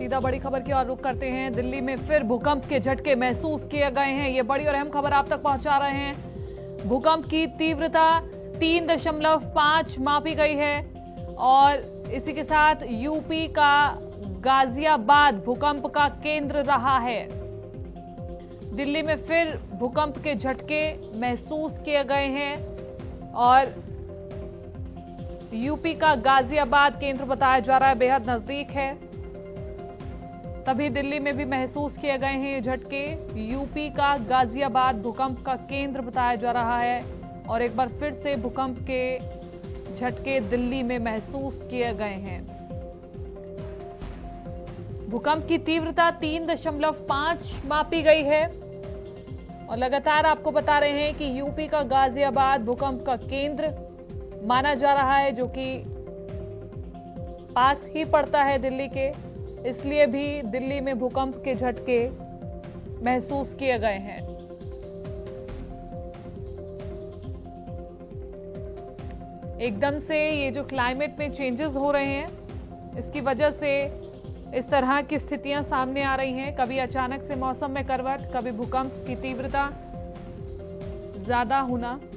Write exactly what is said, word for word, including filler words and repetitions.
सीधा बड़ी खबर की ओर रुख करते हैं। दिल्ली में फिर भूकंप के झटके महसूस किए गए हैं। ये बड़ी और अहम खबर आप तक पहुंचा रहे हैं। भूकंप की तीव्रता तीन दशमलव पांच मापी गई है और इसी के साथ यूपी का गाजियाबाद भूकंप का केंद्र रहा है। दिल्ली में फिर भूकंप के झटके महसूस किए गए हैं और यूपी का गाजियाबाद केंद्र बताया जा रहा है, बेहद नजदीक है। तभी दिल्ली में भी महसूस किए गए हैं ये झटके। यूपी का गाजियाबाद भूकंप का केंद्र बताया जा रहा है और एक बार फिर से भूकंप के झटके दिल्ली में महसूस किए गए हैं। भूकंप की तीव्रता तीन दशमलव पांच मापी गई है और लगातार आपको बता रहे हैं कि यूपी का गाजियाबाद भूकंप का केंद्र माना जा रहा है, जो कि पास ही पड़ता है दिल्ली के, इसलिए भी दिल्ली में भूकंप के झटके महसूस किए गए हैं। एकदम से ये जो क्लाइमेट में चेंजेस हो रहे हैं, इसकी वजह से इस तरह की स्थितियां सामने आ रही हैं। कभी अचानक से मौसम में करवट, कभी भूकंप की तीव्रता ज्यादा होना।